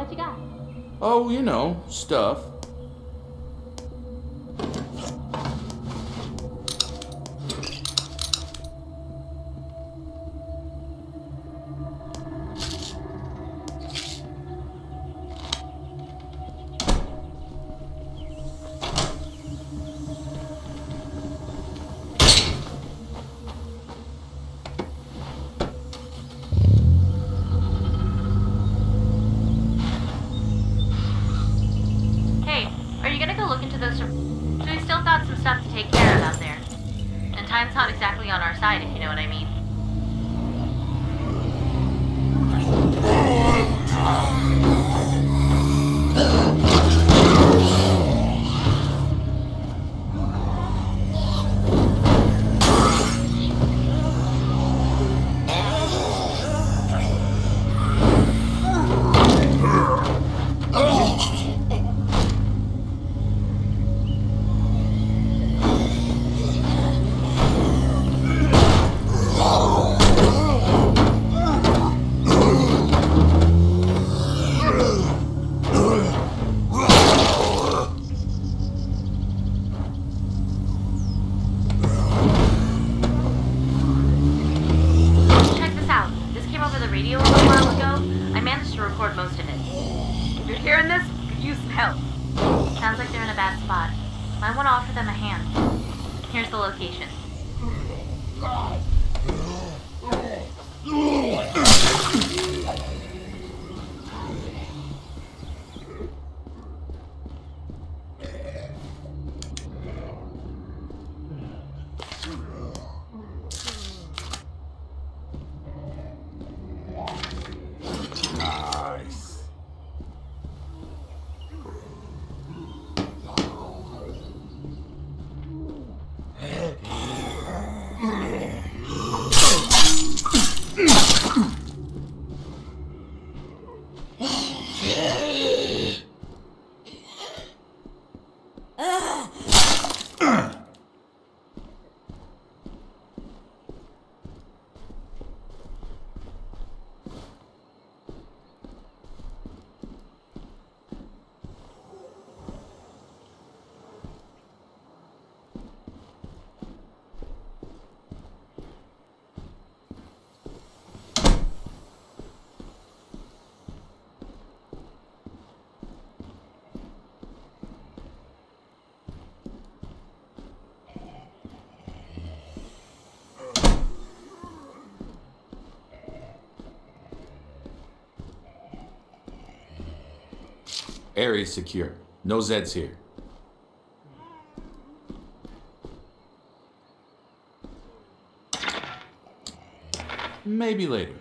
What you got? Oh, you know, stuff. Stuff to take care of out there. And time's not exactly on our side, if you know what I mean. Sounds like they're in a bad spot. Might want to offer them a hand. Here's the location. Area secure. No Zeds here. Maybe later.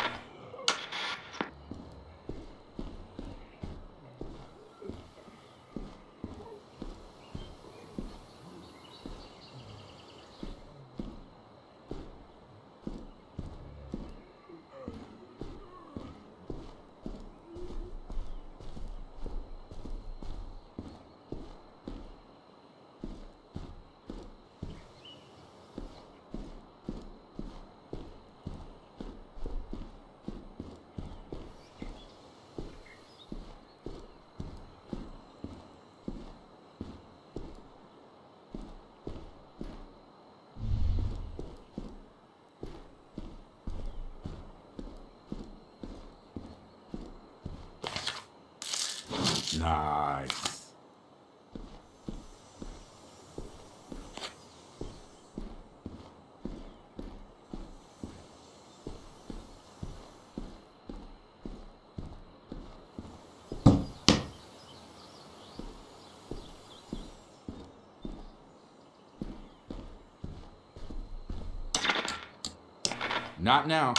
Nice. Not now.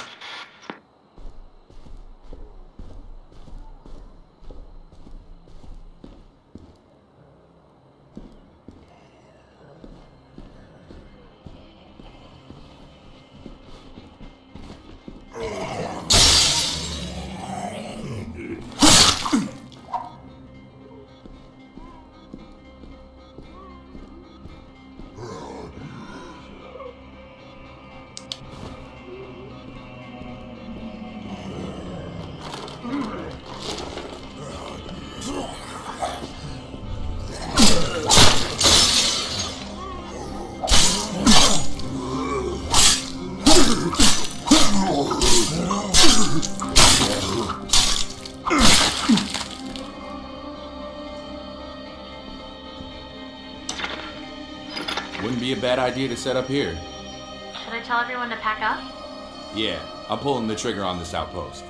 be a bad idea to set up here. Should I tell everyone to pack up? Yeah, I'm pulling the trigger on this outpost.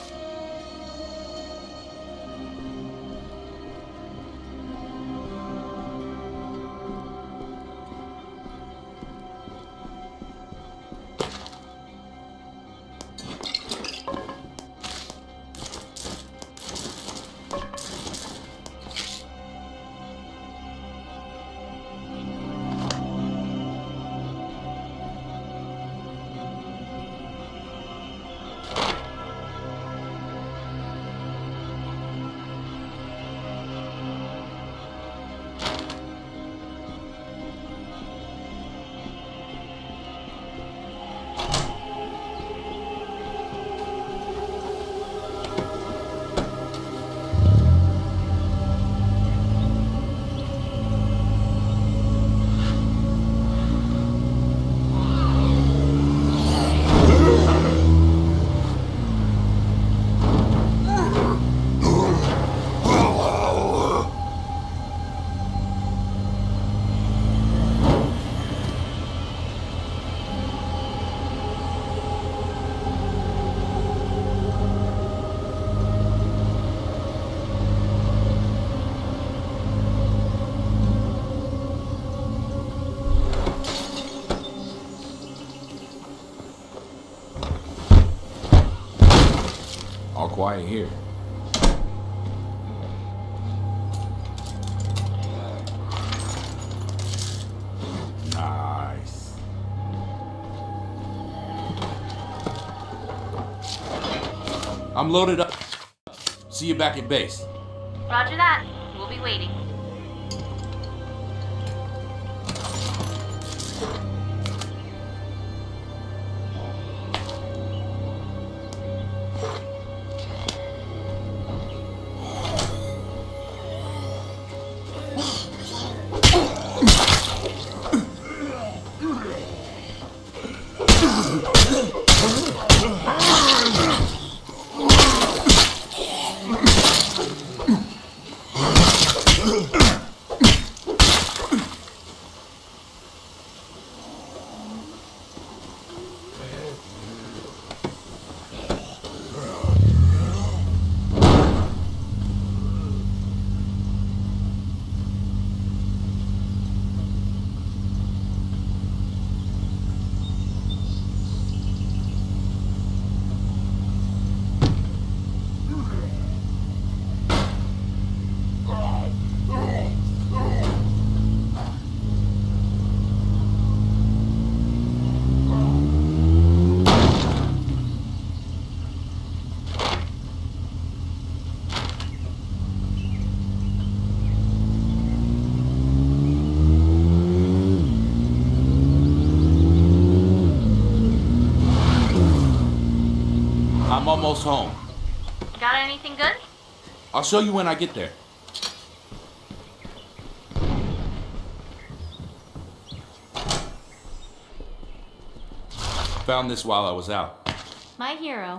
All quiet here. Nice. I'm loaded up. See you back at base. Roger that. We'll be waiting. I'm almost home. Got anything good? I'll show you when I get there. Found this while I was out. My hero.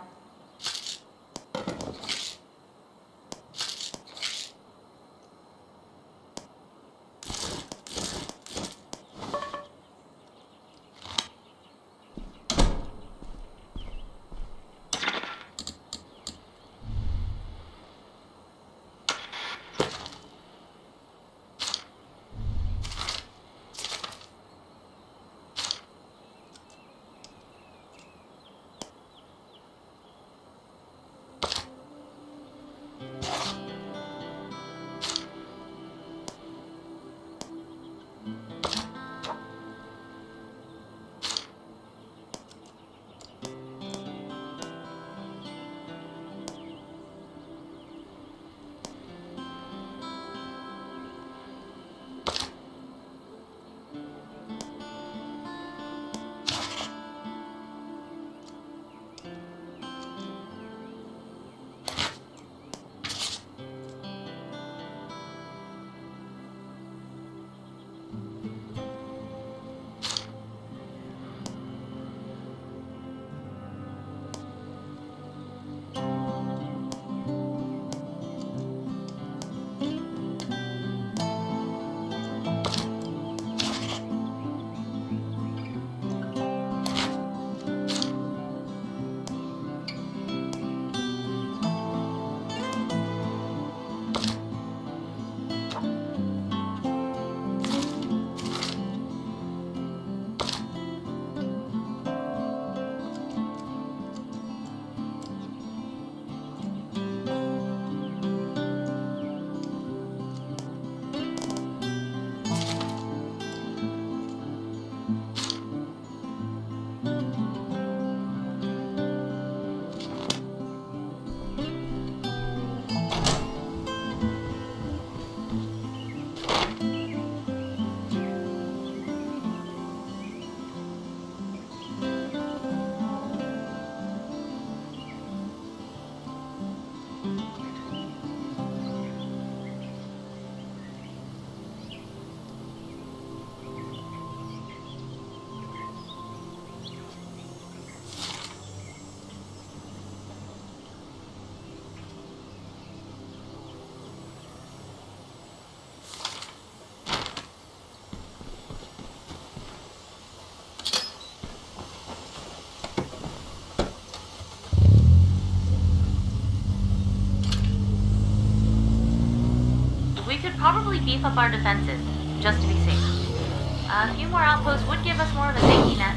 We could probably beef up our defenses, just to be safe. A few more outposts would give us more of a safety net.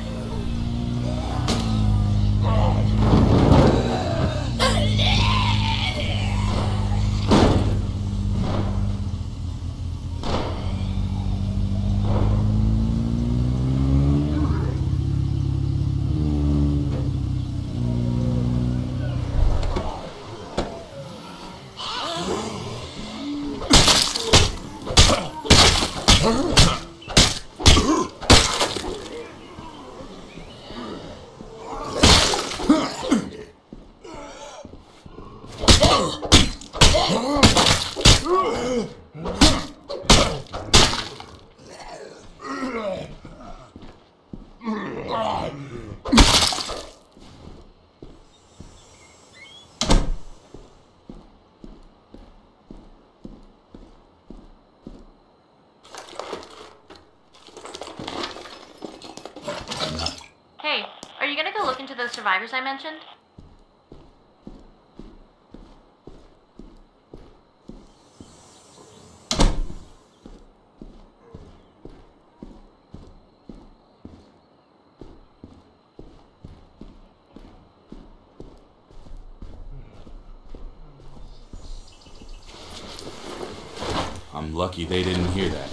Hey, are you gonna go look into those survivors I mentioned? I'm lucky they didn't hear that.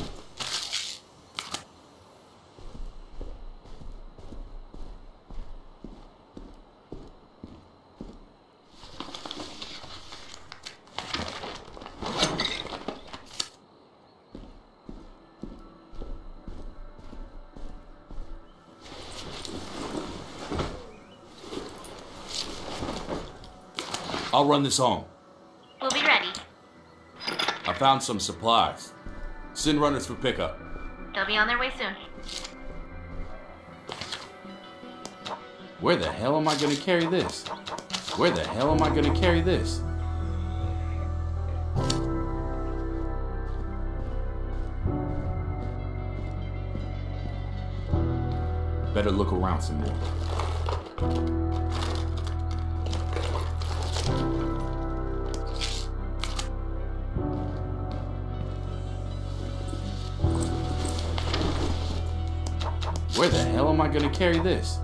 I'll run this home. We'll be ready. I found some supplies. Send runners for pickup. They'll be on their way soon. Where the hell am I gonna carry this? Where the hell am I gonna carry this? Better look around some more. Where the hell am I gonna carry this?